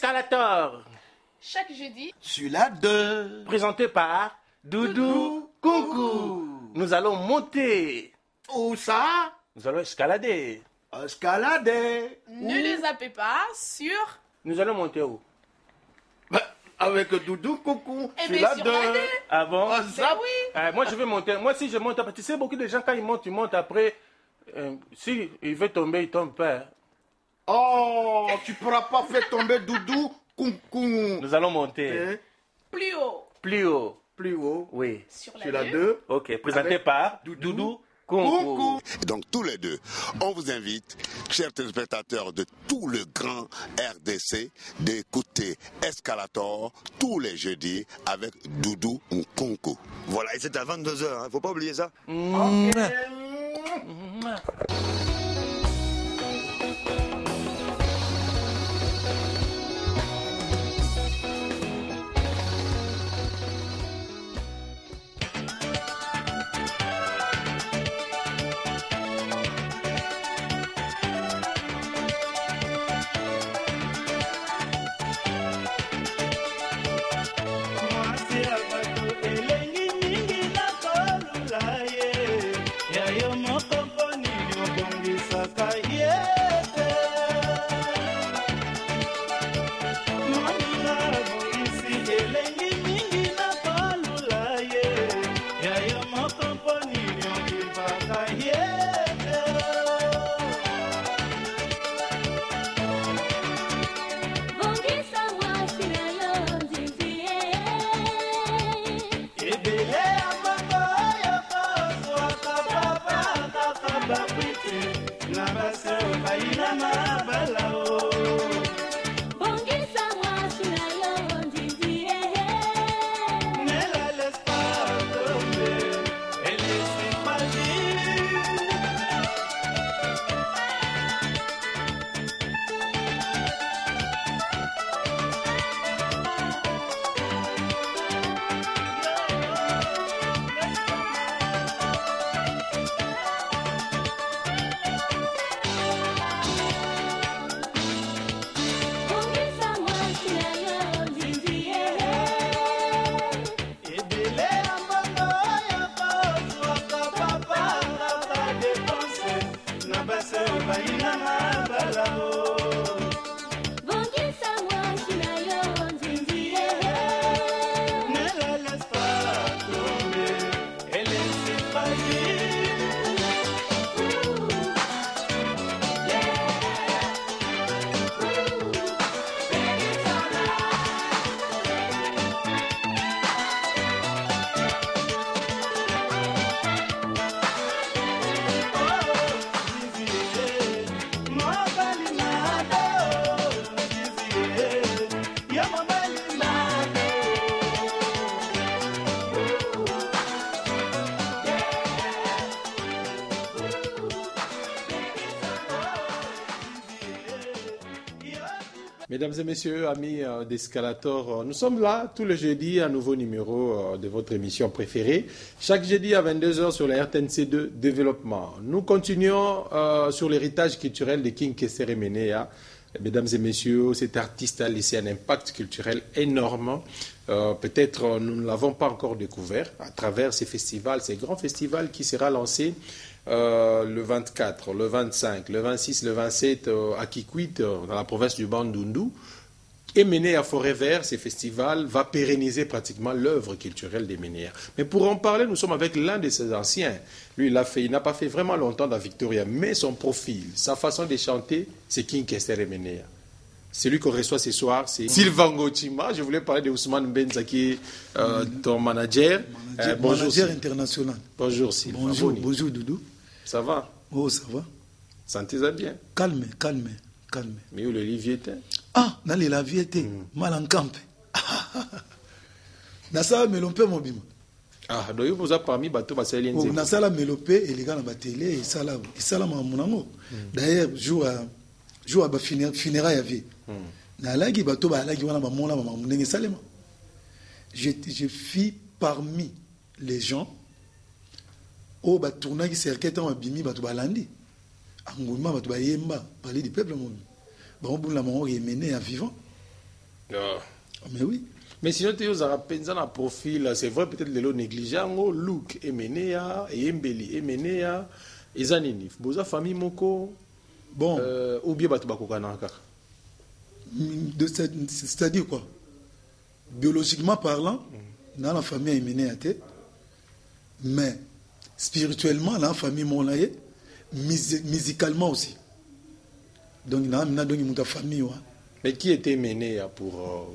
Escalator. Chaque jeudi, sur la 2. Présenté par Doudou Kunku. Nous allons monter. Où ça? Nous allons escalader. Escalader. ne les zappez pas sur... Nous allons monter où? Avec Doudou Coucou, Eh sur bien, la sur 2. la 2. Ah bon? On zappe. oui. Moi, je vais monter. Moi, si je monte, tu sais, beaucoup de gens, quand ils montent après. Si il veut tomber, il tombe pas. Oh, tu pourras pas faire tomber Doudou Coucou. Nous allons monter. Hein? Plus haut. Plus haut. Plus haut. Oui. Sur Sur la la 2. 2. Ok. Présenté Avec par Doudou Doudou Coucou. Kunku. Donc tous les deux, on vous invite, chers téléspectateurs de tout le grand RDC, d'écouter Escalator tous les jeudis avec Doudou Nkunku. Voilà, et c'est à 22h, faut pas oublier ça. Mesdames et messieurs, amis d'Escalator, nous sommes là tous les jeudis, un nouveau numéro de votre émission préférée. Chaque jeudi à 22h sur la RTNC2 Développement. Nous continuons sur l'héritage culturel de King Kessere Menea. Mesdames et messieurs, cet artiste a laissé un impact culturel énorme. Peut-être nous ne l'avons pas encore découvert à travers ces festivals, ces grands festivals qui sera lancé le 24, le 25, le 26, le 27 à Kikwit, dans la province du Bandundu. Et Menea Forever, ces festivals, va pérenniser pratiquement l'œuvre culturelle des Menea. Mais pour en parler, nous sommes avec l'un de ses anciens. Lui, il n'a pas fait vraiment longtemps dans Victoria, mais son profil, sa façon de chanter, c'est King Kessere Menea. Celui qu'on reçoit ce soir, c'est Sylvain Ngochima. Je voulais parler de Ousmane Benza, qui est ton manager. Bonjour, manager international. Bonjour Sylvain. Bonjour, bonjour Doudou. Ça va? Oh, ça va. Sentez-vous bien? Calme. Mais où le livre était? Ah, dans les laviers était mal en camp. Nasa melompe mobima. Ah, donc vous avez parmi bateau basalien. Oh, Nasa la melompe et les gars dans la télé et ça la mamunango. D'ailleurs, jour à funérailles à vie. Na lagi bateau ba lagi wana ba mona ba mamunenge salema. Je fis parmi les gens au ba tourna qui cerquait en bimi bateau balandi. Anguma bateau ba yemba parler du peuple mon. Bon, la maman est menée à vivant. Mais oui. Mais sinon, tu as un profil, c'est vrai, peut-être le négligeant, look, emenea, embeli, emenea, ezanini. Boza famille moko, bon, ou bien batubako kanaka. C'est-à-dire quoi? Biologiquement parlant, dans la famille emenea, mais spirituellement, dans la famille monaye, musicalement aussi. Donc, dans la famille, ouais. Mais qui était mené pour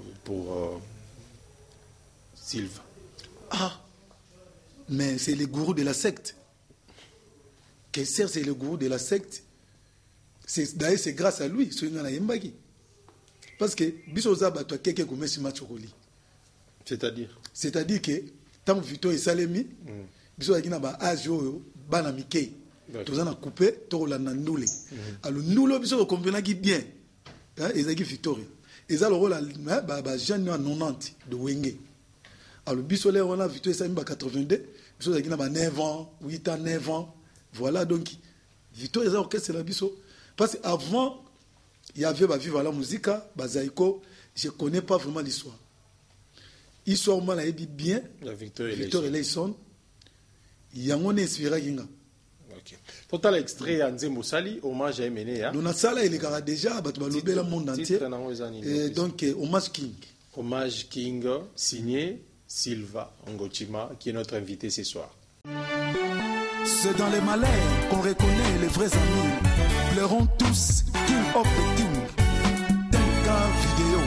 Silva? Ah, mais c'est le gourou de la secte. Kesser, c'est le gourou de la secte. D'ailleurs, c'est grâce à lui, parce que Bisozaba, toi, quelqu'un qui met ce match au lit. C'est-à-dire que tant que Vito et Salemi, Bisozaba ba agio bana Mickey. Tous en a coupé, tout la nandoule. Alors nous le Biso comprend qui bien. Ezaki Victoria. Eza le rôle à Jeanne 90 de Wenge. Alors Biso là on a Victoria ça 82, Biso Zaki na 9 ans, 8 ans, 9 ans. Voilà donc Victoria eza orchestre la Biso parce qu'avant il y avait vivre la musique, Bazaïko, je connais pas vraiment l'histoire. Histoire moi la bien, Victoria Leison. Il y a mon inspiré kinga. Total extrait à Nzembo Sali, hommage à Emenea. Dans la salle, il y a déjà le monde entier. Et donc, hommage King. Hommage King, signé Silva Ngochima, qui est notre invité ce soir. C'est dans les malheurs qu'on reconnaît les vrais amis. Pleurons tous, King of the King. Tenka vidéo.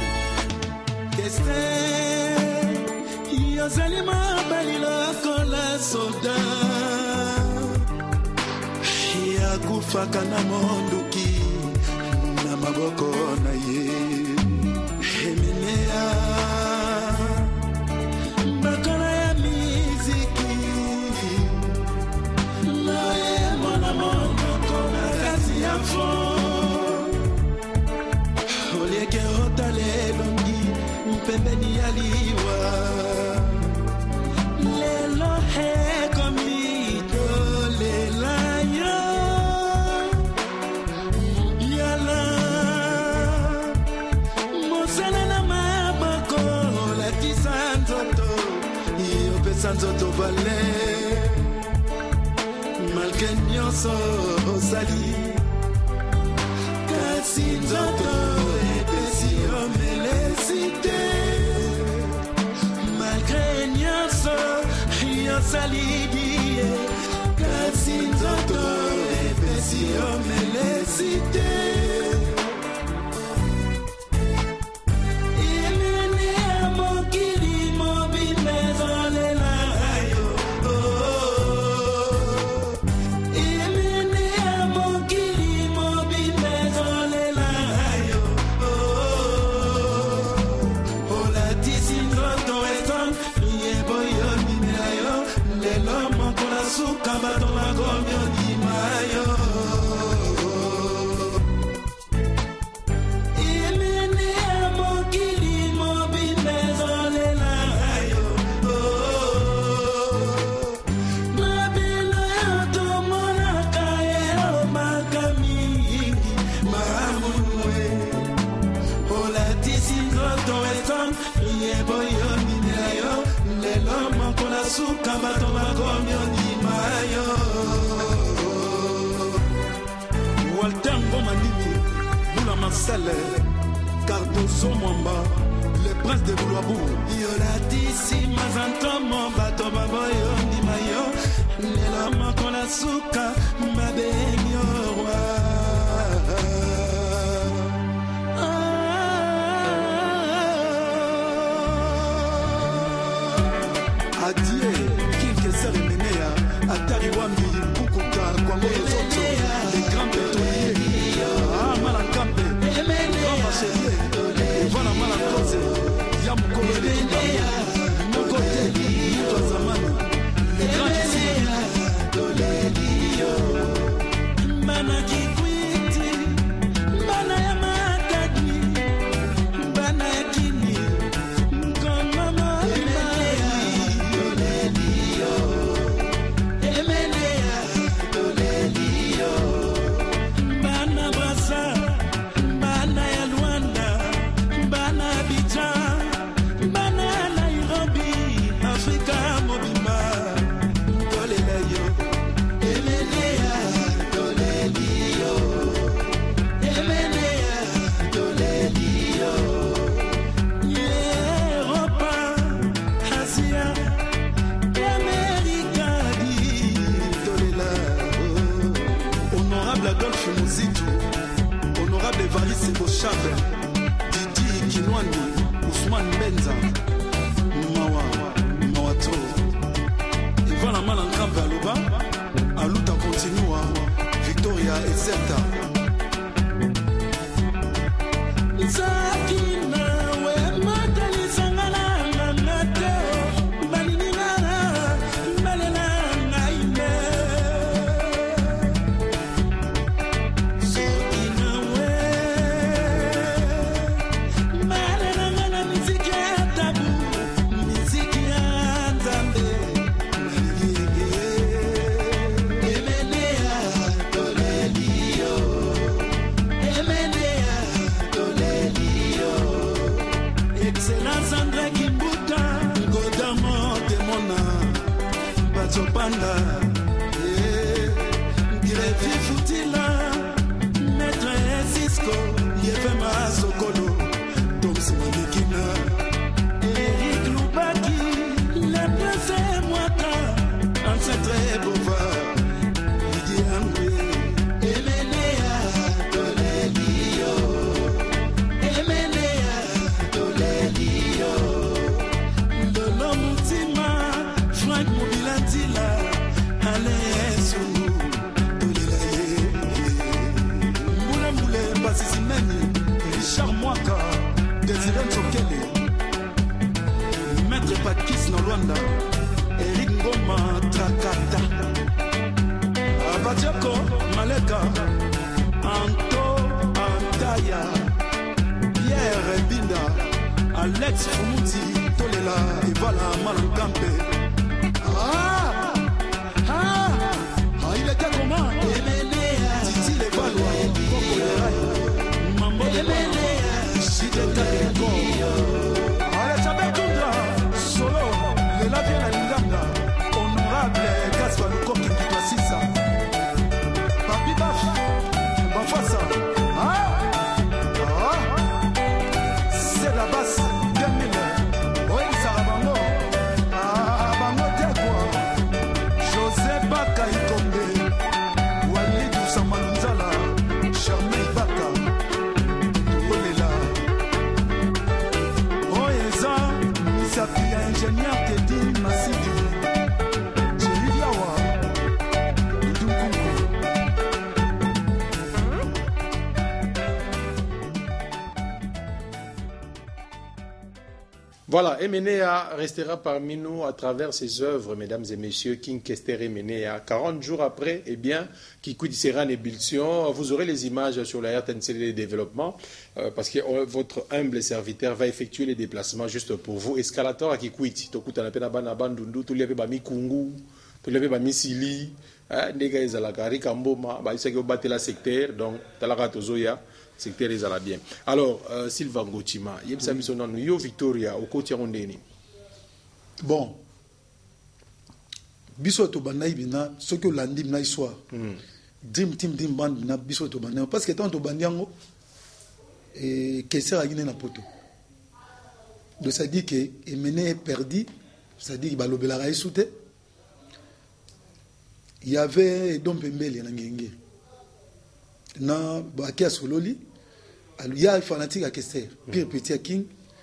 Qu'est-ce Yazalima balila kola soda. Kufaka na monduki na maboko na ye Emenea bakala ya miziki na ye mwana monoko na kasi ya fo olieke otale longi mpembeni ya liwa lelo he komito lela Santo Vale malgré nyonso osali kasi nzoto epesi omelesite malgré nyonso osali die kasi nzoto epesi omelesite Cardozo Mwamba, le prince de Boulabou. Yolatisi mazantomo bato baboyo ndimayo. Lela makola suka mabenyo roi. Adieu, King Kesser Emenea, Atari Wambi, Bukuka, Kwango Zoto, les grands pétroliers. Malakambe. Voilà mala cause ya mukolo le mokote mtu wa zamani le grand bana kikwiti bana ya matadi bana ya kini kama mama Evariste Bochabe, Didi Kinwani, Ousmane Benza, Mawato, Ivan Malankambe Aloba, Aluta Continua, Victoria Ezeta. Eric Ngoma Trakata Abadiako Maleka Anto Antaya Pierre Binda Alex Fumuti Tolela Evala Malankampe il était comment Titi Levalwa Koko Lerai Mambo Lerai Chide Kakeko Alexander Tundra Solo la bien à l'Inganga, honorable Gaspard Lukoki Kitwasisa, Papi Baf, Bafasa, c'est la basse, 2000, oui, Sarabango, Bango Diakwa, José Baka Ikombe, Walidou Samalunzala, Charmel Baka, Olela, Oeza, Misapi, ingénieur. Voilà, Emenea restera parmi nous à travers ses œuvres, mesdames et messieurs. King Kester Emenea, 40 jours après, eh bien, Kikoudi sera en ébullition. Vous aurez les images sur la RTNC développement, parce que votre humble serviteur va effectuer les déplacements juste pour vous. Escalator à Kikoudi, Tokuta na pena bana bandundu, tout l'avait bami kungu, tout l'avait bami sili, nega ezalakari kamboma, ba isaki obate la secteur, donc talaka tozoya. Secteur les bien. Alors, Sylvain Gotima, yo Victoria, au côté rondeni. Bon, biso to banai bina, ce que lundi bina soir. Dim band bina biso to banai parce que tant to bandiango et que ça a gagné na poto. Donc ça dit que Emené est perdu, ça dit qu'il va l'obélara souté. Il y avait Dom Pembele na ngenge. Na bakia sololi il y a un fanatique à Kester, Pierre Petit King,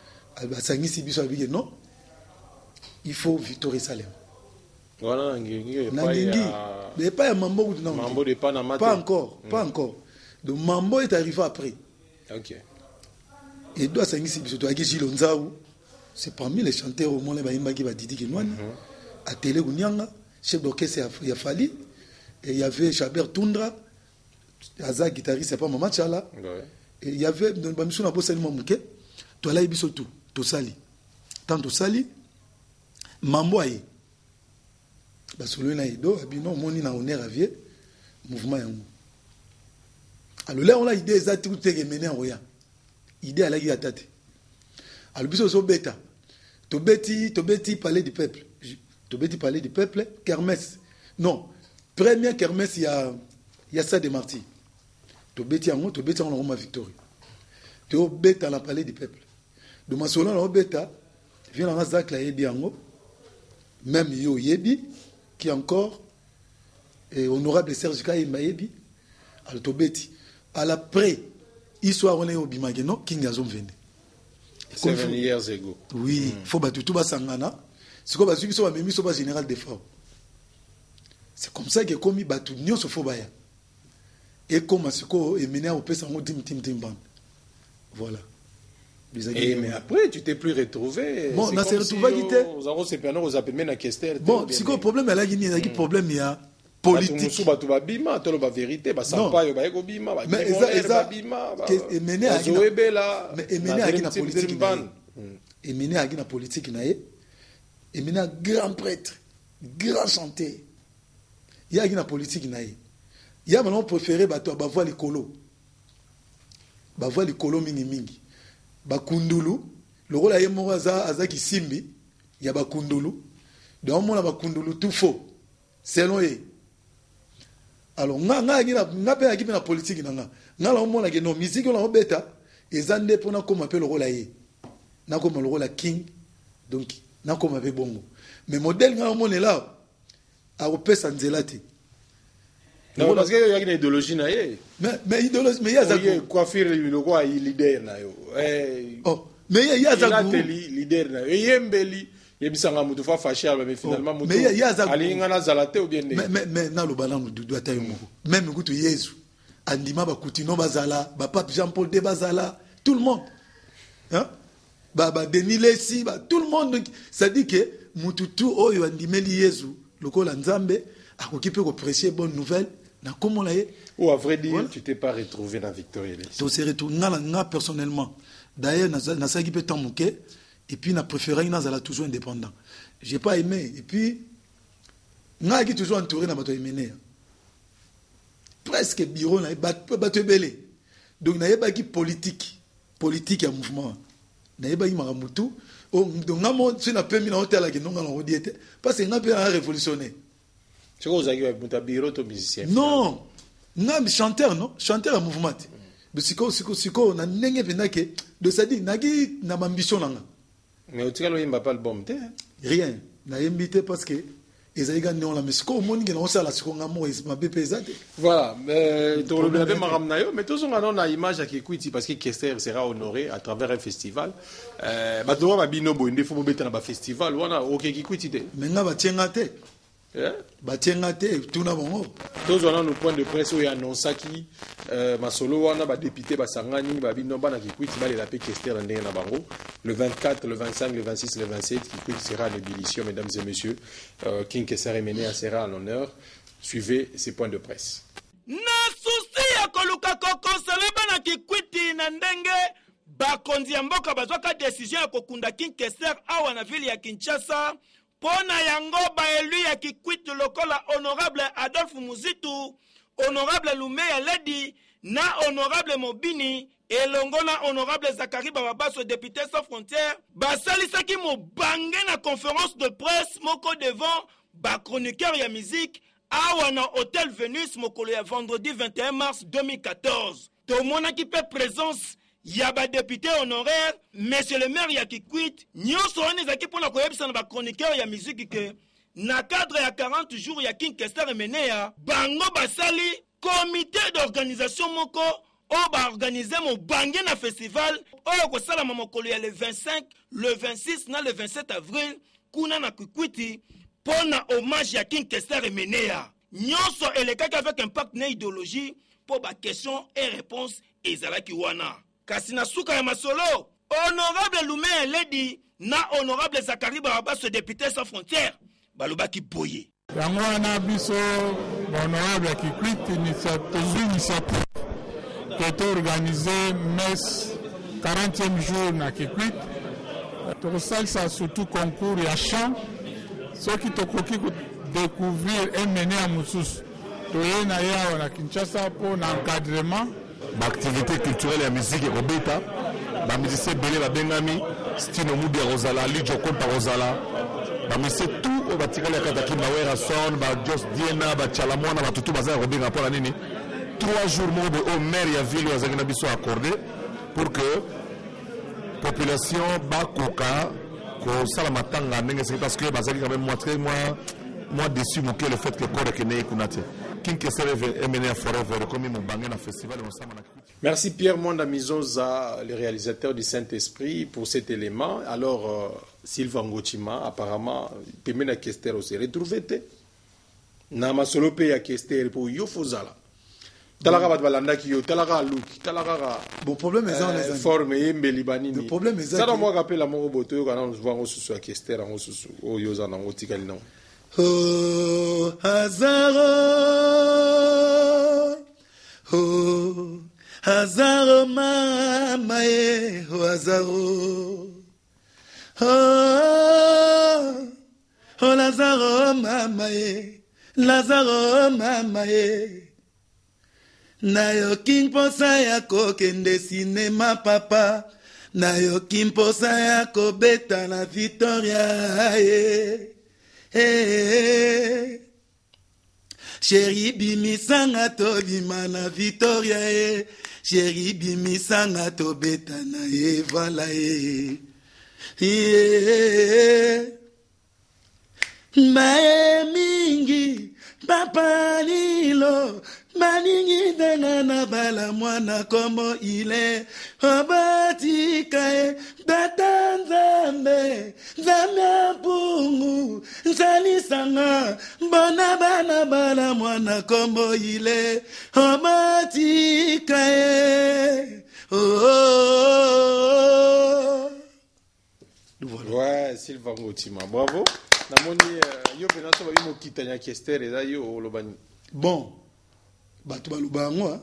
non, il faut Victoria Salem. Voilà, mais pas un Mambo, pas encore, pas encore. Donc Mambo est arrivé après. Ok. Et doit s'agir de Gilles Onzaou, c'est parmi les chanteurs au monde qui va Didi Kinouane, à Télé Gounyanga, chef d'orchestre Yafali, et il y avait Chabert Tundra, Azak guitariste, c'est pas Maman Tchala. Et il y avait dans le mission à Bossali Mamouké, tu as là tout, tu sali. Tant tu sali, Mambo aïe. Basolo na ido, abino moni na honneur à vie, mouvement yango. Alors là on a idée exacte tout est mené en roya. Idée à la guia tête. Alors biso so beta. To beti parler du peuple. To beti parler du peuple, kermesse. Non, première kermesse il y a ça des martyrs. To beti en Roma Victoria. To beta la parler du peuple. De masolo na beta vient dans Zak la yebi ango. Même yo yebi qui encore honorable Serge Kaye Mayebi. Alors to beti à l'après histoire on est au bimage non King Azom vende 7 years ago. Oui, faut battre tout basangana. C'est comme si on a mis sur général des forts. C'est comme ça que comme il bat tout nyon se faut baya. Et comme ce qu'on est mené au pesango tim ban. Voilà. Mais après tu t'es plus retrouvé. Bon, on s'est retrouvé guité. Nous avons ces panneaux aux appels mais na Kester. Bon, c'est quoi le problème là il y a un problème il y a politique. Tout ba tout ba bima, tout ba vérité, ba samba yo ba eko bima, ba. Mais ça bima. Mais mené à la politique. Et mené à la politique naé. Et mené grand prêtre, grand chanteur. Il y a une politique naé. Il y a maintenant préféré ba voir les colos. Ba voir les colos mingi. Ba kundulu, le rôle aye mo aza ki simbi, il y a ba kundulu. Donc on a ba kundulu tout faux. Selon eux. Alors nga pe akipe na politique nanga. Nga la omona ke no musique on a beta ezande pona comme appelle le rôle aye. Na comme le rôle à king. Donc na comme avec bongo. Mais modèle nga omona là a opesa nzelati. Non, parce qu'il y a une idéologie na ye. Mais idéologie, mais il y a ça. Coiffure le roi leader na yo. Oh, mais il y a ça. Leader na yo. Yembeli, yebisanga mutu fa fâché mais finalement mutu. Mais il y a ça. Alinga na zalate ou bien mais na lo balangu du doit tayo moko. Même kutu Yesu. Andima ba kutino bazala, ba pape Jean-Paul de bazala, tout le monde. Hein? Ba Denis Lessi, tout le monde. Ça dit que mutu tout oyo andimeli Yesu, lokola Nzambe, akoki pe ko prêcher bonne nouvelle. Ou à vrai dire, voilà. Tu t'es pas retrouvé dans Victoria. Je suis retrouvé personnellement. D'ailleurs, na qui peut tant manquer. Et puis, na préféré na toujours indépendant. J'ai pas aimé. Et puis, na qui toujours entouré na bato aimé. Presque bureau na bato belé. Donc na yeba qui politique à mouvement. Na yeba qui maramutu. Donc na mo si na pe mi na hôtel la qui non na rodiete parce que na pe révolutionner. C'est quoi vous avez un bureau de musicien? Non, non, chanteur, non, chanteur à mouvement. Mais c'est quoi, on a n'engagé venake de ça dit, nagi n'a ambition là. Mais au final, il m'a pas le bon thé. Rien, n'a invité parce que ils avaient gagné la musique. Au monde qui n'a pas ça, la seconde amour, ils m'a pesé. Voilà, mais tu le blabé maramnayo, mais tous on a une image qui écoute parce que Kester sera honoré à travers un festival. Bah toi, ma binobo, il faut me mettre dans un festival, voilà, ok, qui écoute. Mais n'a pas tiens tête. Tout tous on a nos points de presse où il y a annoncé qui masolo wana ba député ba sangani ba binomba na kikwiti ba la paix Kester na ndenge na bango le 24 le 25 le 26 le 27 kikwiti sera en ébullition mesdames et messieurs. King Kester Emenea sera à l'honneur. Suivez ces points de presse. Na souci ya koluka koko seleba na kikwiti na ndenge ba konzi ya mboka bazwaka décision ya kokunda King Kester awa na ville ya Kinshasa. Pona yango ba élu ya kikwiti lokola honorable Adolphe Muzitu, honorable Lumeya Ledi, na honorable Mobini, elongo na honorable Zakari Bababaso député sans frontières, basalisaki mo bangé na conférence de presse moko devant ba chroniqueur ya musique awa na hôtel Venus mokolo ya vendredi 21 mars 2014. To mona ki pe présence Yaba député honoraire, monsieur le maire Yakikwit, nyonso wana ezaki pona koyebisa na ba chroniqueur ya musique que na cadre ya 40 jours ya King Kester Emenea, bango basali comité d'organisation moko o ba organiser mo bangé na festival o ko sala mokolo ya le 25, le 26 na le 27 avril kuna na Kikwiti pona hommage ya King Kester Emenea. Nyonso elekaki avec impact na idéologie pour ba question et réponse ezalaki wana. Kasi na suka ya masolo, honorable Lumeya Ledi na honorable Zakari Bababaso député sans frontières, balobaki boye. Yango wana biso honorable Kikwit initiative qui est organisé messe 40e jour na Kikwit. Tokosalisa surtout concours ya chant. Ceux qui tokoki découvrir Emenea mususu. Toye na yawa na Kinshasa pour l'encadrement. L'activité culturelle et la musique est robeta. Les musiciens belé la bengami, Stino Moudia Rosala, Lidjo Konta Rosala. Les musiciens tout au bâtiment de Kataki Mawera Son, Jos Diena, Chalamona, Tutu Bazar Robin pour la Nini. 3 jours au maire et à ville à Zagnabiso accordé pour que la population Bakoka, que Salamatanga, parce que Bazali quand même moins déçu le fait que le corps est né Kunate. King Kesser MNA Forever comme Moubangue na festival ensemble na Kikwiti. Merci Pierre Mwanda Mizonza, le réalisateur du Saint-Esprit, pour cet élément. Alors, Sylvain Ngochima, apparemment, Pemena Kester aussi retrouvé. Nama solo pe ya Kester pour Yofozala. Talaka bat balanda ki yo, talaka look, talaka. Bon problème est les forme yembe libanini. Le problème est ça. Ça moi rappelle la moro boto quand on voit on sous à Kester, on sous o yoza na ngotikali non. Oh Hazaro, oh Hazaro mamae, oh Hazaro, oh Lazaro mamae, Lazaro mamae. Nayoki mposa yako kende sinema papa, nayoki mposa yako beta na Victoria. Chéri bimisanga to bimana Victoria. Chéri bimisanga to beta na Evala. Mae mingi papa lilo Maningi dena na bala mwana komo ile Obatikae batanzambe Zamya pungu Nzali sanga Bona bana bala mwana komo ile Obatikae Oh Ouais, Sylvain Ngochima, bravo. Namoni yo penaso ba yo kitanya Kester eza yo lobani. Bon. Bato balubango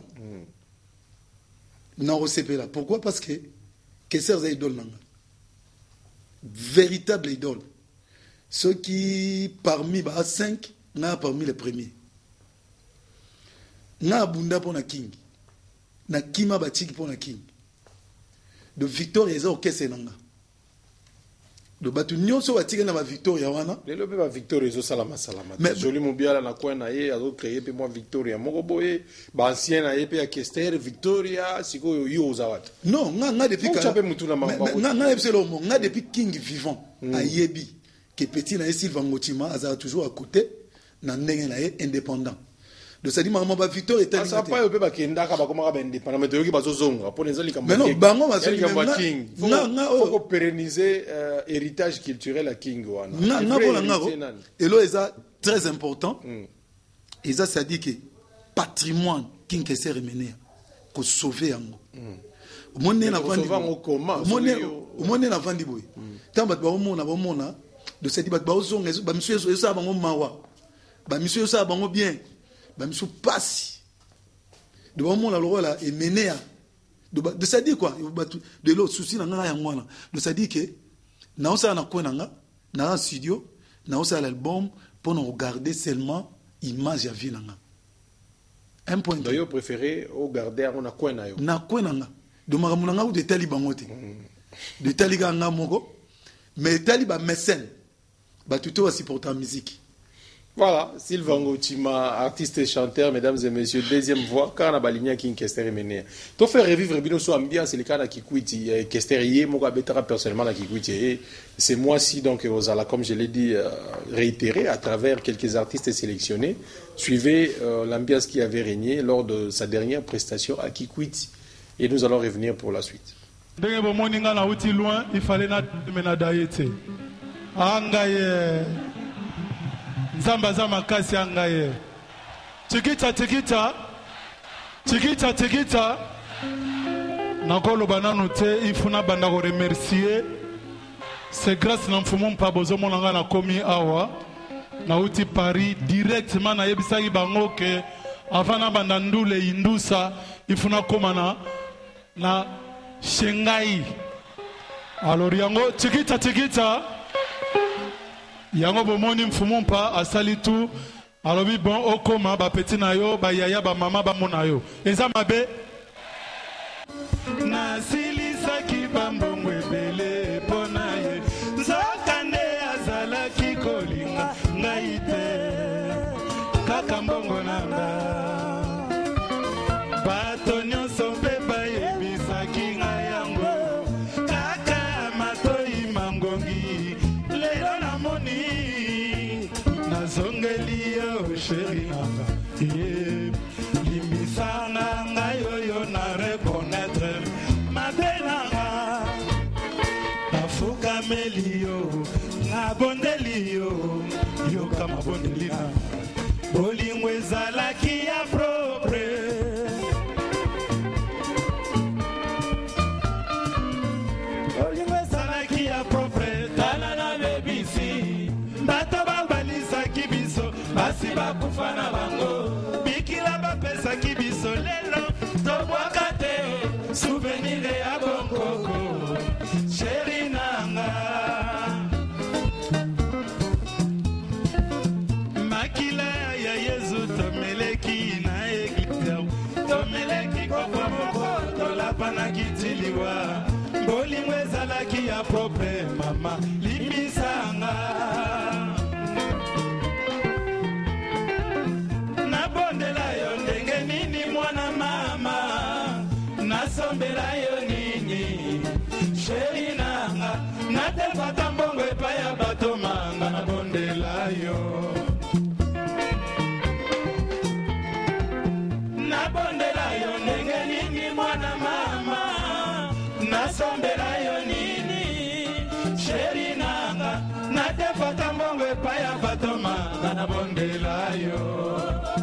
na osepela. Pourquoi? Parce que Kester est idole nanga. Véritable idole. Ceux qui parmi ba 5 na parmi les premiers. Na bunda pour na king. Na kima batiki pour na king. De Victoria eza okese nanga. De batu nyonso batiki na ba Victoria wana. Lelo be ba Victoria zo salama. Mais joli mobiala na kwa na ye azo créer pe moi Victoria moko boye ba ancien na ye pe ya Kester Victoria siko yo uzawat. Non, nga depuis ka. Chape mutu na mamba. Nga epselo mo nga depuis king vivant a yebi que petit na Sylvain Ngochima aza toujours à côté na ndenge na ye indépendant. De ça dit maman ba Victoria était ça pas pe ba kenda ka ba koma ba indépendant mais toyoki bazo zonga pour les ali mais non bango ba king faut pérenniser héritage culturel à king wana na bona ngaro elo eza très important et ça dit que patrimoine king Kesser MNA ko sauver yango monné na vandi monné na vandi boy tamba ba mona de ça dit ba zonga ba monsieur ça bango mawa ba monsieur ça bango bien ba miso pasi de moment la rôle est mené de ça dit quoi de l'autre souci na nga ya ngwana de ça dit que na on ça na ko na na studio na on ça l'album pour nous regarder seulement image ya vie na nga un point d'ailleurs préféré au garder on a quoi na yo de maramuna nga ou de taliban ngote de taliga nga moko mais taliba mécène ba tuto aussi pour ta musique. Voilà, Sylvain Ngochima, artiste et chanteur, mesdames et messieurs, deuxième voix, quand on a baligné King Kester MNA. Tu fais revivre bien sur ambiance, c'est le cas de Kikwiti, Kester yé, moi j'habiterai personnellement à Kikwiti. C'est moi ci donc Ozala, comme je l'ai dit, réitéré à travers quelques artistes sélectionnés. Suivez l'ambiance qui avait régné lors de sa dernière prestation à Kikwiti. Et nous allons revenir pour la suite. Dès que moninga na uti loin, il fallait na menadaïté. Angaye. Zamba zama kasi angaye. Tikita. Nakolo banano te ifuna banda ko remercier. C'est grâce na mfumu pa bozo monanga na komi awa. Na uti Paris directement na yebisaki bango ke avana banda ndule indusa ifuna komana na Shanghai. Alors yango tikita yango bomoni mfumu pa asali tu alobi bon okoma ba petit na yo ba yaya ba mama ba mona yo eza mabe na silisa ki bambongo ebele pona ye nzakane azala ki kolinga ngaite kaka mbongo nanga bato nyonso mpe bayebisaki nga yango kaka matoi mangongi lelo namoni nazongeli yo sheri nanga limbisanga ngai oyo na reconnaître mabenanga nafukameli yo nabondeli yo yoka mabondeli na bolingo ezalaki ya propre bolingo ezalaki ya propre tala na bebisi bato babalisaki biso basi bakufa na bango bikila bapesaki biso lelo tobwaka te souvenir ya bonkoko sheri nanga makila ya yezu tomeleki na eglise tomeleki kopo moko tolapanaki tiliwa bolingo ezalaki ya propre mama limbisanga nabondela yo ndenge nini mwana mama nasombela yo nini sheri nanga natefata mbongo epai ya bato manga nabondela yo nabondela yo ndenge nini mwana mama nasombela yo nini sheri nanga natefata mbongo epai ya bato manga nabondela yo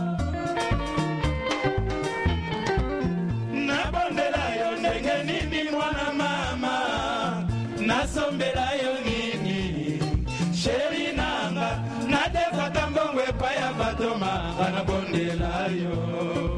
nabondela yo ndenge nini mwana mama nasombela yo nini sheri nanga natefata mbongo epai ya bato manga nabondela yo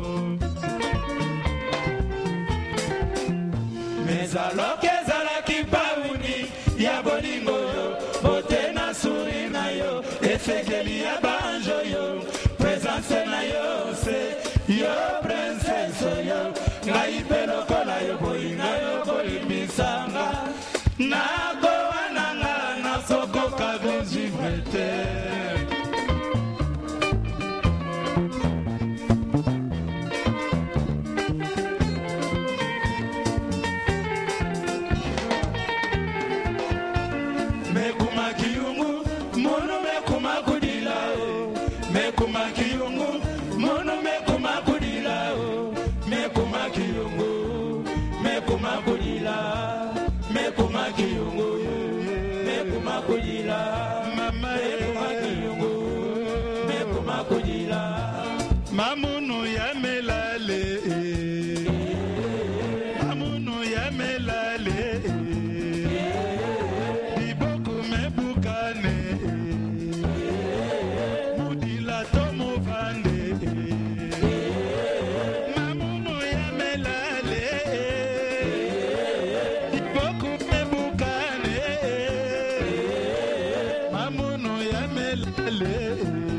mezaloke ezalaki pauni ya bolingo yo bote na suri na yo efekeli ya banjo yo presence na yo se yo princesse yo ngai mpe lokola yo bolinga yo kolimbisanga nakowananga nasokoka kozivre te mamunu ya melale mamunu ya melale biboku mebukane mudila tomovande mamunu ya melale biboku mebukane mamunu ya melale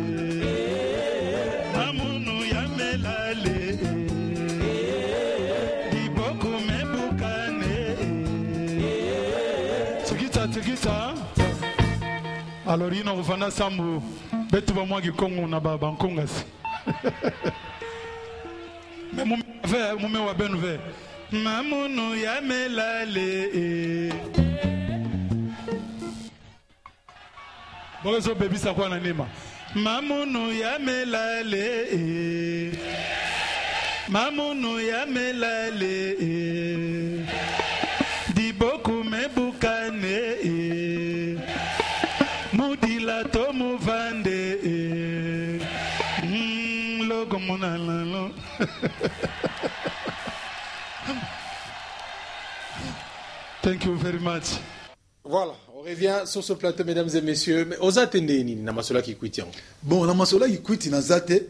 alors ino kufana sambu betu ba mwangi kongo na baba nkongasi me mume wa benve mamunu ya melale bozo bebisa kwa na nema mamunu ya melale mamunu ya melale diboku mebukane mudila tomu vande logo monalalo Thank you very much. Voilà, on revient sur ce plateau, mesdames et messieurs. Mais aux Atendeni, na masola qui quitte. Bon, la masola qui quitte na zate.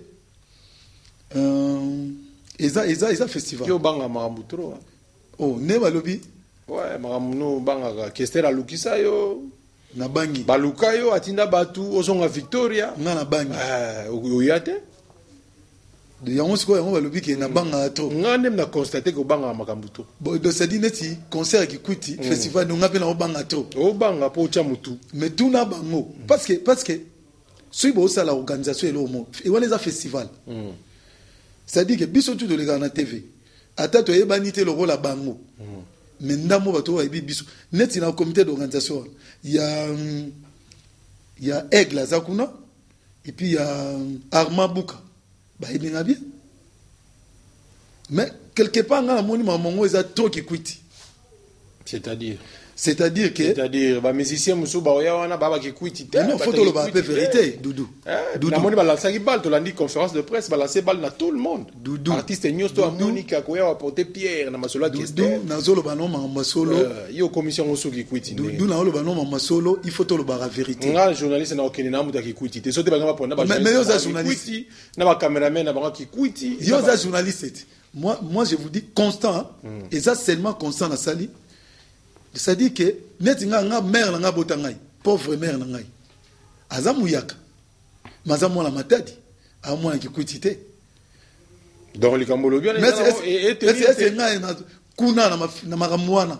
Eza festival. Yo banga maramutro. Oh, ne balobi. Ouais, maramuno banga kestera lukisa yo. Na bangi. Baluka yo atinda batu ozonga Victoria. Na bangi. Oyate. yango sikoyo yango balobi ke na banga to ngane na constater ko banga makambuto bo de ça dit neti concert qui kwiti festival no ngape na banga to o banga po cha mutu mais tout na bango parce que suibo ça la organisation et le mot et on les a festival ça dit que biso tout de les na TV ata to yebanité le rôle à bango mais ndamo bato ba biso neti na comité d'organisation il y a Aigle Zakuna et puis il y a Armand Bouka bah il bien bien mais quelque part on a mon maman ils a trop qui quitte c'est-à-dire que ba musicien musu ba oya wana baba ki quitte non faut to le ba vérité Doudou na moni ba lansaki bal to landi conférence de presse ba lancer bal na tout le monde artiste nyosto Monica ko ya porter pierre na masolo Doudou na zolo ba non ma solo yo commission musu ki quitte Doudou na lo ba non ma solo il faut to le ba vérité nga journaliste na okeni na muta ki quitte te sote ba ngaba pona ba mais yo za journaliste na ba cameraman na ba ki quitte yo za journaliste moi je vous dis constant et ça seulement constant na sali. C'est-à-dire que net nga mère na nga botangai pauvre mère na ngai azamu yaka mazamu la matadi a moi qui quitté donc les kambolo bien mais c'est nga na kuna na makamwana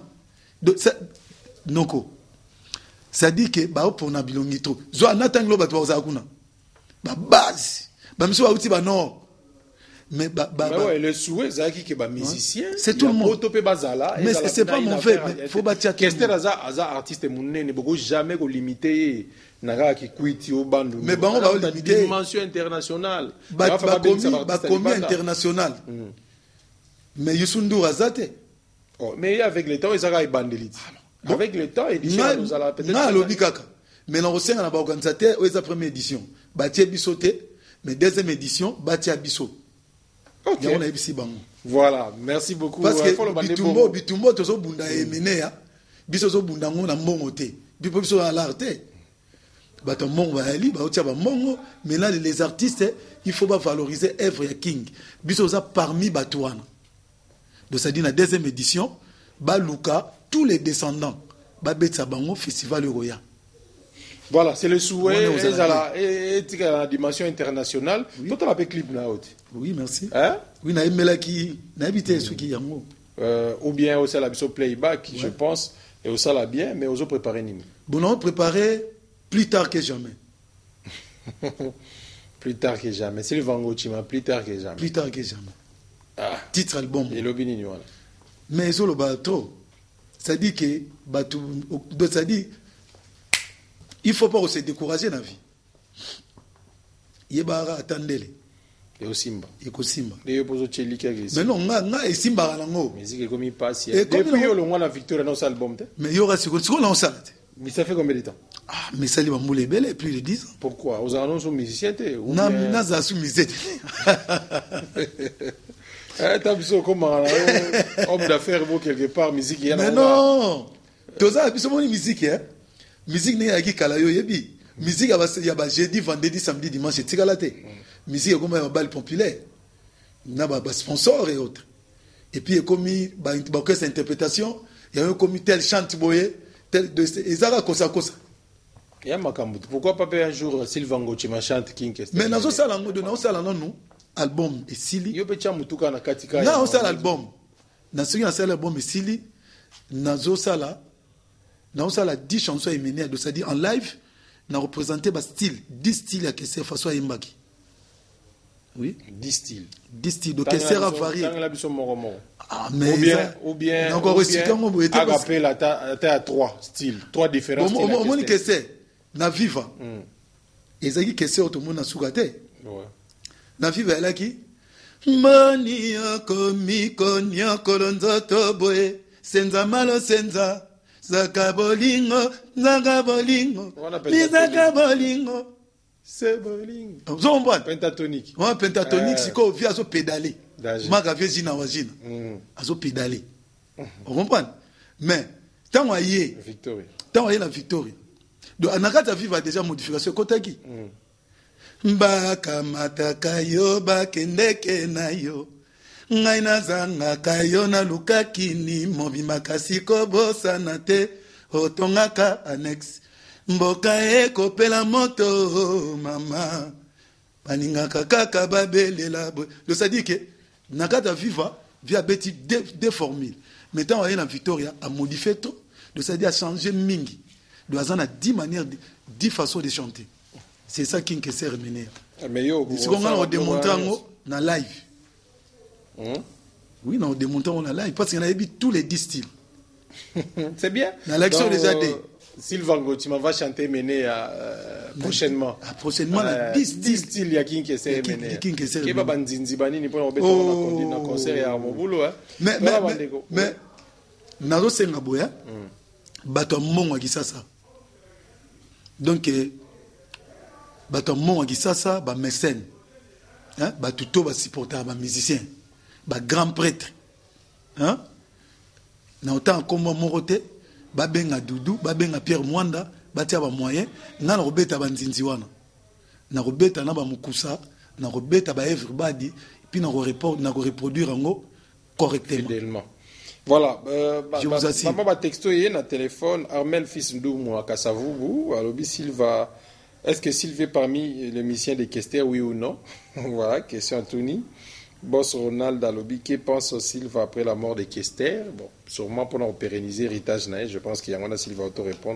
noko c'est-à-dire que ba pour na bilongi trop zo anatanglo ba to za kuna ba base ba miso auti ba non mais ouais, le souhait zaki que ba musicien c'est tout le monde mais c'est pas mon fait faut bâtir Kester aza artiste munene beaucoup jamais ko limiter naga ki quiti au bandu mais on va limiter dimension internationale ba combien international mais Youssou azate oh mais avec le temps ils aga bandelite avec le temps édition nous allons peut-être na lobi kaka mais na osenga na ba organisateur ou esa première édition ba tie bisoté mais deuxième édition ba tie biso. Ok. Voilà, merci beaucoup. Parce que bitumbo tozo bunda emenea, biso zo bunda ngona mbongo te. Bipo biso à l'arte. Bato mbongo ba ali, ba otia ba mbongo, mais là les artistes, il faut pas valoriser œuvre ya King. Biso za parmi batouana. Donc ça dit la deuxième édition, ba Luka, tous les descendants, ba betsa bango festival Roya. Voilà, c'est le souhait et la dimension internationale. Tout on appelle clip na haute. Oui, merci. Hein? Oui, na emelaki, na habité ceux qui yango. Ou bien au sala biso playback, je pense, et au sala bien, mais aux autres préparer nini. Bon, on préparer plus tard que jamais. Plus tard que jamais. C'est le Vango Chima, plus tard que jamais. Plus tard que jamais. Ah. Titre album. Et l'obini voilà. Mais ça le bateau. Ça dit que bateau, ça dit il ne faut pas se décourager dans la vie. Yebara attendez. Et au Simba. Et au Simba. Mais non, nga et Simba lango. Musique comme il passe. Depuis le mois la victoire dans l'album. Mais il y aura ce qu'on l'a ça. Mais ça fait combien de temps? Ah, mais ça lui va mouler belle plus de 10 ans. Pourquoi? Aux annonces aux musiciens ou non, na za sous musée. T'as vu comment homme d'affaires vaut quelque part musique. Mais non. Toza biso moni musique hein. Musique n'est pas kalayo yebi. Musique il y a jeudi, vendredi, samedi, dimanche et tigalate. Musique comme un bal populaire. Na ba sponsor et autres. Et puis comme ba cette interprétation, il y a un comité tel chante boye, tel de ezara kosa kosa. Ya makambu. Pourquoi pas un jour Sylvain Gochima chante King Kester. Mais nazo sala ngo de na sala non album et Sili. Yo pe chamutuka na katika. Na on sala album. Na ce qui a sala album et Sili, nazo sala na osala 10 chansons émenées de c'est-à-dire en live na représenter ba style 10 styles à Kester façon imbaki. Oui, 10 styles. 10 styles de Kester a varié. Ah mais ou bien encore aussi quand on était rappel à 3 styles, 3 différents styles. Au moins Kester na viva. Ezaki Kester automo na sukate. Ouais. Na viva elle qui mani komi konya kolonzo boy senza malo senza Zakabolingo, Zakabolingo, Zakabolingo, c'est bolingo. Zombon. Pentatonique. Ouais, pentatonique, c'est quoi? Via zo pédaler. Maga via zina wazina. Azo pédaler. On comprend? Mais, tant on y est. Victoria. Tant on y est la victoire. Donc, Anakata viva déjà modification. Kotaki. Baka mataka yo, bakendeke na yo. Ngai nazanga kayo na lukakini mobimaka siko bosana te otongaka annex mboka ekopela moto mama baningaka kaka babelela boy. Donc ça dit que nakata viva via beti deux formules maintenant on est dans Victoria a modifié tout donc ça dit a changé mingi donc azana 10 manières 10 façons de chanter c'est ça qui Kester mené mais yo c'est qu'on a démontré na live. Oui, nous démontons la live parce qu'il y a tous les 10 styles. C'est bien. Dans l'action déjà Sylvain Gauthier va chanter Mené prochainement. Prochainement, la 10 style ya King Kessé Mené. Qui va banzinzi banini pour embêter na concert ya Mobulo. Mais nazo senga boya. Bato mongo kisasa. Donc bato mongo kisasa ba mécène. Hein, bato to ba supporter ba musicien, ba grand prêtre. Hein? Na autant comme Moroté babenga Doudou, babenga Pierre Mwanda, batia ba moyen, na robeta banzinzi wana. Na robeta na ba mukusa, na robeta ba everybody, puis na reproduire ngo correctement. Fidèlement. Voilà, je vous assure. Maman ba texto yé na téléphone Armel fils Ndoumou à Kassavubu, alobi Silva. Est-ce que Sylvain parmi les musiciens de Kester, oui ou non? Voilà, question Anthony. Boss Ronald Alobi, qui pense Sylvain après la mort de Kester? Bon, sûrement pour nous pérenniser l'héritage naïf, je pense qu'il y a un Sylvain auto-répondre.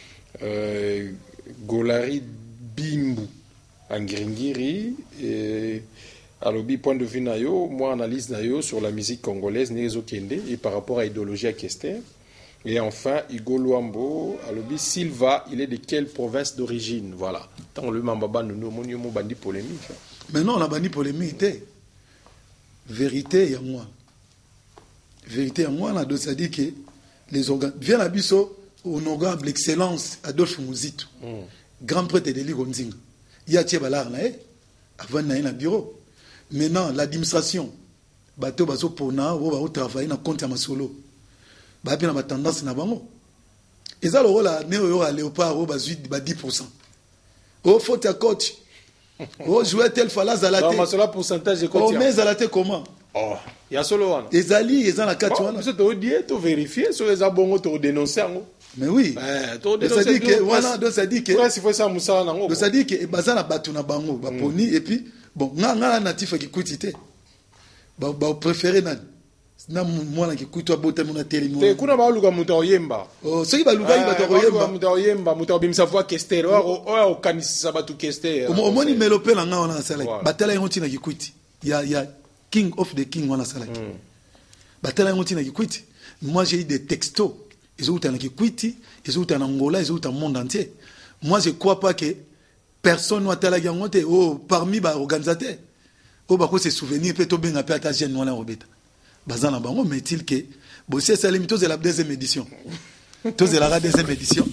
Golari Bimbu, en Gringiri, Alobi, point de vue nayo, moi analyse nayo sur la musique congolaise, Nezo Kende, et par rapport à l'idéologie à Kester. Et enfin, Hugo Luambo, Alobi Silva, il est de quelle province d'origine? Voilà. Tant le Mambaba, nous avons bandi polémique. Mais non, on a bandi polémique. Vérité, il y a moi. Vérité, il y a moi, ça dit que les organes. Viens à Bisso, honorable excellence, Adolphe Mouzito, grand prêtre de l'Igonzing. Il y a Tchebalar, avant d'aller au bureau. Maintenant, l'administration, bateau, bateau, pour na, ou travailler dans le compte à ma solo. Bah, bien, ma tendance, n'a pas mot. Et ça, le rôle à Néo, à Léopard, 10%. Oh, faut ta coach. Oh, jouer tel falaz à la tête. Non, mais cela pourcentage de coach. Oh, mais à la tête comment? Oh, il y a solo one. Les alliés, ils ont la 4 one. Tu as dit, tu as vérifié sur les abonnés, tu as dénoncé. Mais oui. Ça dit que, voilà, donc ça dit que. Ouais, s'il faut ça, Moussa, donc ça dit que, bah, ça n'a pas tout na bango, bah, poni, et puis, bon, n'a natif qui coûte, bah, préféré, na mwana kikuitwa bota muna telimo te kuna baluka muta oyemba soki baluka iba to oyemba muta oyemba muta obimisa voix Kester o kanisisa batu Kester omoni melope na nga wana sala batala yonti na kikuiti ya king of the king wana sala batala yonti na kikuiti moi j'ai eu des textos ils ont na kikuiti ils ont en Angola ils ont dans le monde entier moi je crois pas que personne n'a tala yangote parmi ba organisateurs ba ko se souvenir peut to benga pe ata jeune wana robeta bazana bango mais il que bon c'est ça limite de la deuxième édition tous de la deuxième édition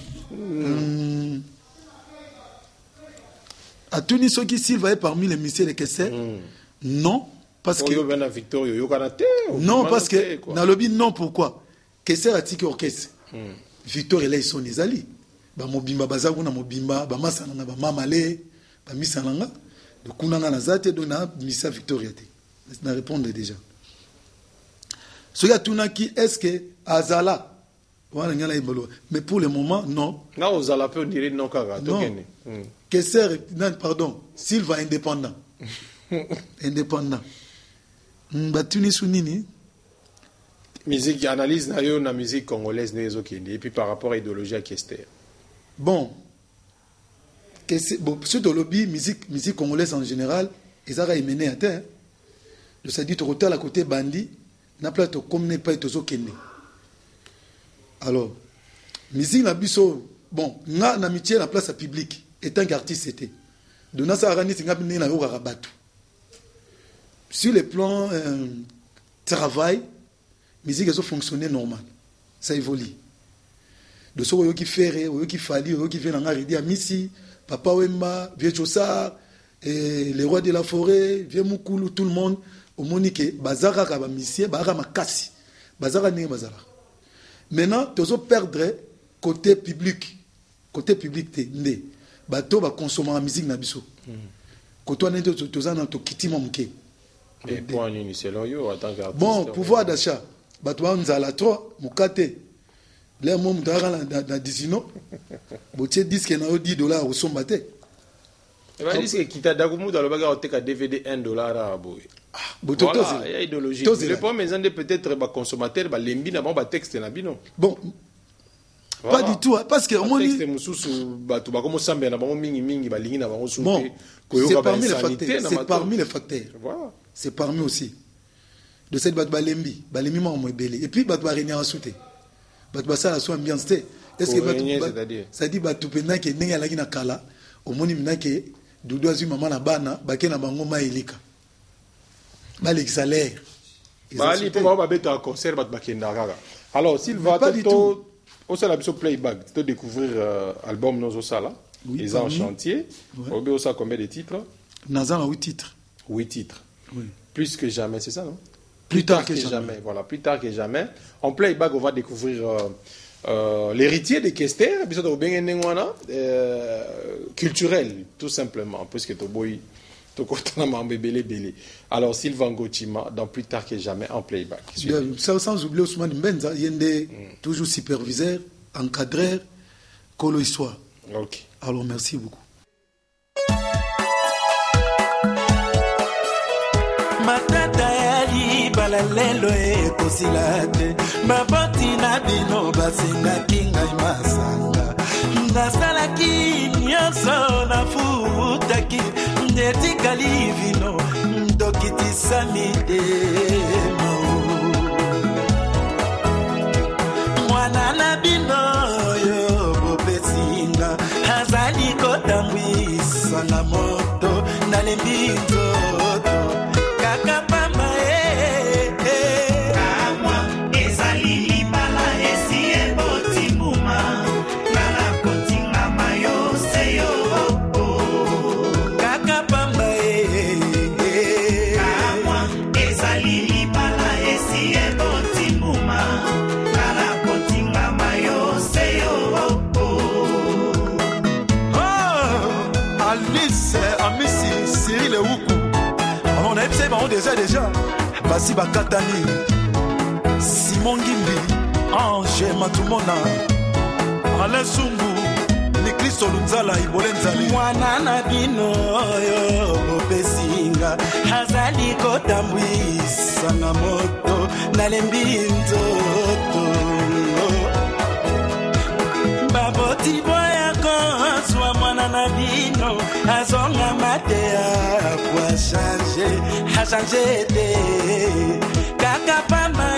à Tunis ceux qui Silva est parmi les musiciens de Kester non parce que non parce que dans le but non pourquoi Kester a tiki orchestre Victor et là ils sont les alliés ba mobimba bazaku na mobimba ba masana na ba mamale ba misananga de kunanga na zate dona misa Victoria te na répondre déjà. Ce gars Tunaki, est-ce que Azala, mais pour le moment, non. Non, Azala peut dire non, non. Kester, non, pardon, Silva indépendant. Indépendant. Batuni Sunini. Musique, analyse la musique congolaise, et puis par rapport à l'idéologie à Kester. Bon, surtout le lobby, musique congolaise en général, ils ont mené à terre. De ça dit, tu retournes à côté bandit. Na plateau comme n'est pas tozo kende. Alors, musique na biso bon, na amitié la place publique étant qu'artiste c'était. Dona sa rani singa bine na yo rabatu. Sur le plan travail, musique a fonctionné normal. Ça évolue. De ce yo qui ferré, yo qui fali, yo qui vient en arriver à Missi, Papa Wemba, Vieux Chosa, et les rois de la forêt, Vieux Mukulu, tout le monde. Au monique bazara ka ba missie bazara makasi bazara ne bazara maintenant tozo perdre côté public te ndé bato ba consommer la musique na biso côté on est toza na to kitima mke et point ni selon yo en tant qu'artiste bon pouvoir d'achat bato ba nzala 3 mukate les mom dara na disino botie disque na $10 au sombate et ba disque kita dagumu dans le bagarre au teka DVD $1 à boy. Voilà, il y a idéologie. Le problème, c'est peut-être les consommateurs, les lembi, les textes, les non. Bon, pas du tout, parce que bon, c'est parmi les facteurs. Voilà. C'est parmi aussi. De cette lembi, lembi m'a belé. Et puis, réunion à souter. Ça, la ambiance, est-ce que ça dit bato pena ke ndenge alaki na kala omoni mina ke Doudou azui maman na bana bake na bango maelika balekisa l'air bali po ba beta concert bat bakenda kaka. Alors Sylvain to au sala biso playback to découvrir album nozo sala ils en chantier obe ça combien de titres? Nazan a 8 titres. 8 titres. Oui. Plus que jamais, c'est ça, non? Plus tard que jamais. Voilà, plus tard que jamais. En playback, on va découvrir l'héritier de Kester, culturel, tout simplement, puisque Toboy, alors Sylvain Gotima, dans Plus tard que jamais, en playback. Sans oublier Ousmane Mbenza, Yende, toujours superviseur, encadreur, colo histoire. Ok. Alors merci beaucoup. matata ya libala lelo ekosila te maboti na bino basengaki ngai masanga nasalaki nyonso nafutaki netikali vino ndokitisami ema mwana na bino yo bopesinga azali kotambwisanga moto nalembi nzoto kakapamba kamwa ezali libala esi eboti mbuma nala kotinga mayo seyo kakapamba kamwa ezali libala esi eboti mbuma nala kotinga mayo seyo Alice Amisi Cyril Oukou. On a essayé déjà. Basi Bakatani, Simon Gimbi, Ange Matumona, Alain Sungu, Nikli Solunzala, Ibolenzali. Mwana na bino yo bopesinga hazali kotambwisa na moto nalembi nzoto baboti boya koswa mwana na bino azonga matea kwa changer te kaka pamba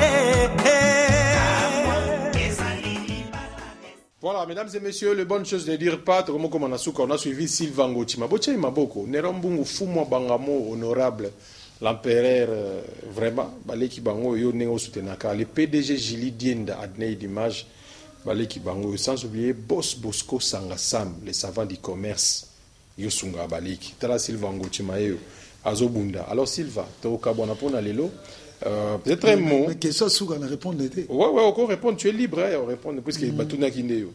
Voilà, mesdames et messieurs, les bonnes choses ne dire pas, comme on a suivi Sylvain Gotima. Boche Maboko, Nerambungu Fumo Bangamo, honorable, l'empereur, vraiment, Baleki Bango, Yoneo Soutenaka, le PDG Gili Dienda, Adnei d'image, Baleki Bango, sans oublier Boss Bosco Sangasam, les savants du commerce, Yosunga Baleki, Tala Sylvain Gotima, Azobunda. Alors Sylvain, Toka Bonapona Lelo, peut-être un mot. Mais que ça, on répond. Ouais, encore répondre, tu es libre, on répond, puisque Batuna Kindeyo.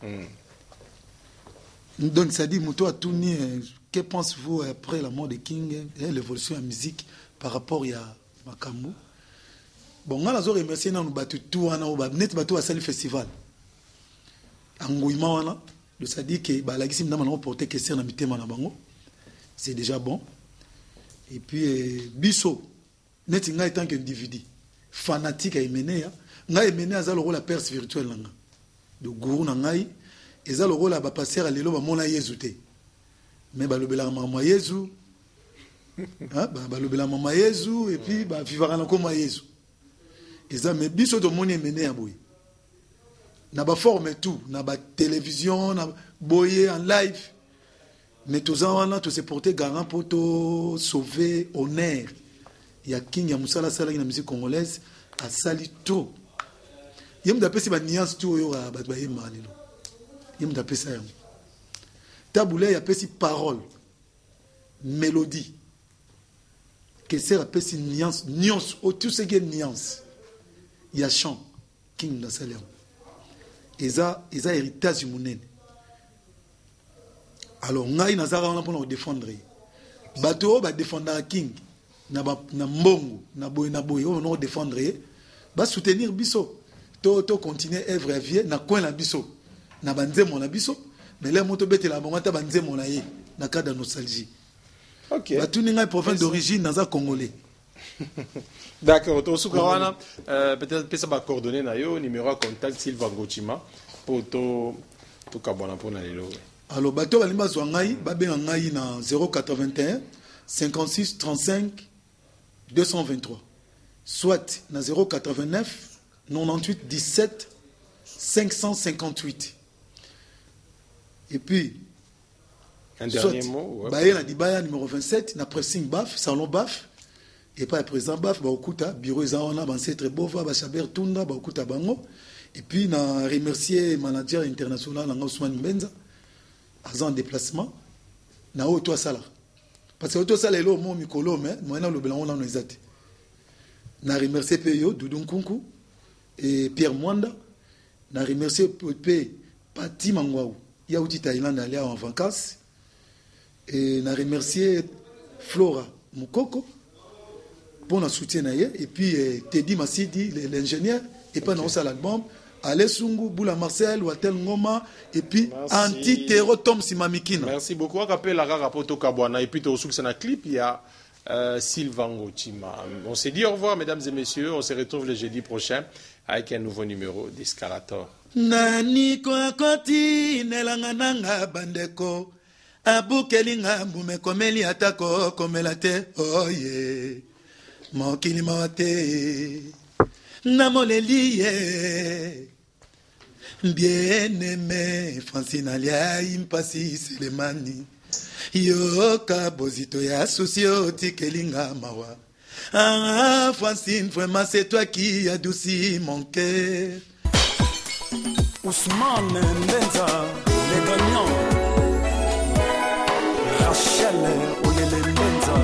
Donc ça dit, Mouto a tout nié. Que pensez-vous après la mort de King et l'évolution de la musique par rapport à Makambu? Bon, on a remercié nous battu tout on a net battu à Sali Festival. Angouima wana, ça dit que la gisi mna mano porter question na mitema na bango. C'est déjà bon. Et puis Bisso net nga étant qu'individu fanatique à Emené, nga Emené a le rôle la père spirituel nanga. De gourou na ngai, eza le rôle à passer à lelo ba mona Yezu te. Mais ba lobela mama Yezu. Hein, ba lobela mama Yezu et puis ba vivara na koma Yezu. Eza mais biso to moni Emené a boy. Na ba forme tout, na ba télévision, na boyer en live. Mais tous en wana to se porter garant pour to sauver honneur. Il y a King ya musala sala na musique congolaise a sali trop. Yem da pesi ba nuance tout yo ba ba yema lelo. Yem da pesa yam. Taboulé ya pesi parole, mélodie. Que c'est la pesi nuance, tout ce qui est nuance. Il y a chant King da sali yam. Eza héritage munene. Alors ngai nazara on pour défendre. Bato ba défendre King na mbongo na boy on défendre ba soutenir biso. To continuer œuvre à vie na coin la biso na banzemo na biso mais les moto bete la bomata banzemo na ye na cas de nostalgie. OK. Ba tout ninga province d'origine naza congolais. D'accord, to sukawana peut-être pesa ba coordonner na yo numéro contact Sylvain Gotima pour to kabona pona lelo. Alors bato balimba zwa ngai ba benga ngai na 081 56 35 223 soit na 089 98 17 558. Et puis, un dernier mot. Ouais. Baye na Dibaya numéro 27, na pressing BAF, salon BAF. Et pas le président BAF, Baokuta, bureau Zaona, Bansetre Bova, Bachaber Tunda, Baokuta Bango. Et puis, na remercier manager international, Ousmane Benza, en déplacement, na Oto Sala. Parce que Oto Sala est là au mot Mikolo, mais moi, le blanc, on a nos athées. Na remercier Peyo, Doudou Nkunku, et Pierre Mwanda. Na remercier Pati Mangwaou. Il y a aussi Thaïlande allé en vacances. Et na remercier Flora Moukoko pour notre soutien. Et puis Teddy Massidi, l'ingénieur, et pas dans l'album. Ale Sungu, Boula Marcel, Watel Ngoma, et puis Anti-Terro Tom Simamikina. Merci beaucoup. On rappelle la Rapoto Kabwana. Et puis au sous un clip, il y a Sylvain Gotima. On s'est dit au revoir, mesdames et messieurs. On se retrouve le jeudi prochain avec un nouveau numéro d'Escalator. Nani kwa koti nelangananga bandeko abukelinga mbume komeli atako komelate oye mokili mate namoleliye bien aimé Francine Alia impasi Selemani yoka bozito ya socio tikelinga mawa Francine vraiment c'est toi qui adoucis mon cœur. Ousmane Mbenza, les gagnants. Rachel Olele Mbenza.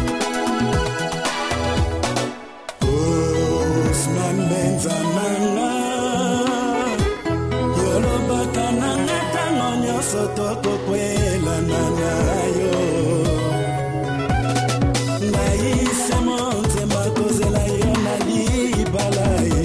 Ousmane Mbenza nana. Yoloba kananga tanonyo sotoko kwela nana yo. Naise monte makozela yo nali balaye.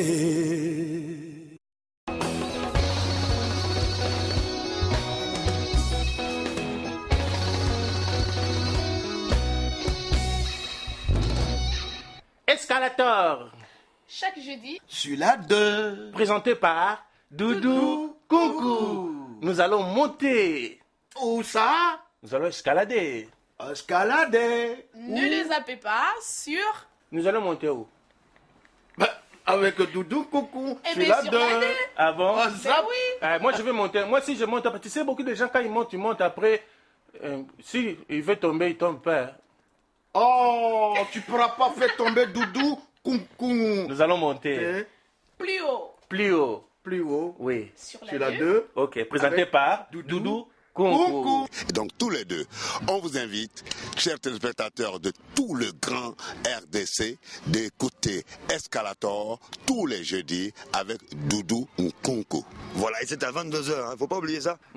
Escalator. Chaque jeudi, Sur la 2. Présenté par Doudou Coucou. Nous allons monter. Où ça? Nous allons escalader. Escalader. ne les zappez pas sur... Nous allons monter où? Avec Doudou Coucou. Eh Sur bien, la sur 2. la 2. Ah bon? Ah, ça, oui. Moi, je vais monter. Moi, si je monte, tu sais, beaucoup de gens, quand ils montent après, si il veut tomber, il tombe pas. Oh, tu pourras pas faire tomber Doudou Coucou. Nous allons monter. Plus haut. Plus haut. Plus haut. Oui. Sur Sur la 2. Ok, présenté par Doudou Coucou. Et donc tous les deux, on vous invite, chers téléspectateurs de tout le grand RDC, d'écouter Escalator tous les jeudis avec Doudou Coucou. Voilà, et c'est à 22h, hein, faut pas oublier ça.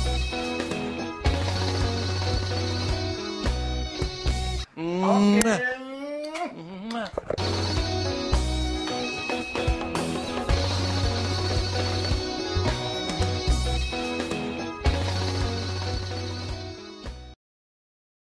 Okay.